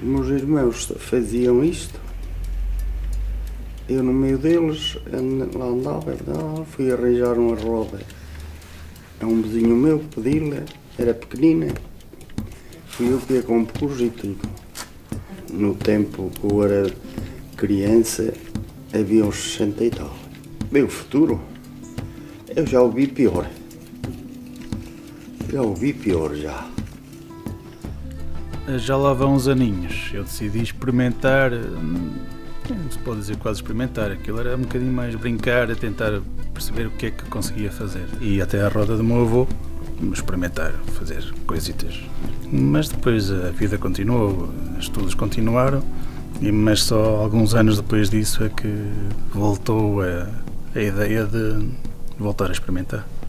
Meus irmãos faziam isto, eu no meio deles, lá andava, fui arranjar uma roda a um vizinho meu, pedi-lhe, era pequenina, fui eu que a compus e tudo. No tempo que eu era criança, havia uns 60 e tal. Bem, o futuro, eu já ouvi pior. Já ouvi pior, já. Já lá vão uns aninhos, eu decidi experimentar, não se pode dizer quase experimentar, aquilo era um bocadinho mais brincar, a tentar perceber o que é que conseguia fazer. E até à roda do meu avô, experimentar, fazer coisitas. Mas depois a vida continuou, os estudos continuaram, mas só alguns anos depois disso é que voltou a ideia de voltar a experimentar.